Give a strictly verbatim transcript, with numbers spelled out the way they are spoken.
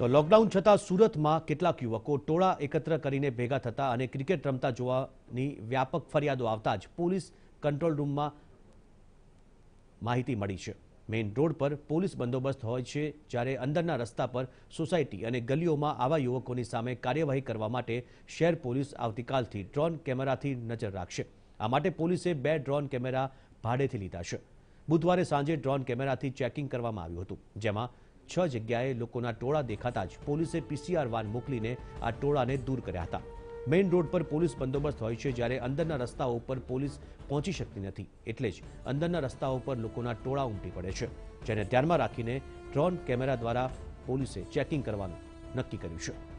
તો લોકડાઉન છતાં સુરતમાં કેટલાક યુવકો ટોળા એકત્ર કરીને ભેગા થતા અને ક્રિકેટ રમતા જોવાની વ્યાપક ફરિયાદો આવતા જ પોલીસ કંટ્રોલ રૂમમાં માહિતી મળી છે। મેઇન રોડ પર પોલીસ બંદોબસ્ત હોય છે, જ્યારે અંદરના રસ્તા પર સોસાયટી અને ગલીઓમાં આવા યુવકોની સામે કાર્યવાહી કરવા માટે શહેર પોલીસ આવતીકાલથી ડ્રોન કેમેરાથી નજર રાખશે। આ માટે પોલીસે બે ડ્રોન કેમેરા ભાડેથી લીધા છે। બુધવારે સાંજે ડ્રોન કેમેરાથી ચેકિંગ કરવામાં આવ્યું હતું, જેમાં છ જગ્યાએ લોકોના ટોળા દેખાતા જ પોલીસે પીસીઆર વાન મોકલીને આ ટોળાને દૂર કર્યા હતા। મેઇન રોડ પર પોલીસ બંદોબસ્ત હોય છે, જ્યારે અંદરના રસ્તાઓ પર પોલીસ પહોંચી શકતી નથી, એટલે જ અંદરના રસ્તાઓ પર લોકોના ટોળા ઉમટી પડે છે, જેને ધ્યાનમાં રાખીને ડ્રોન કેમેરા દ્વારા પોલીસે ચેકિંગ કરવાનું નક્કી કર્યું છે।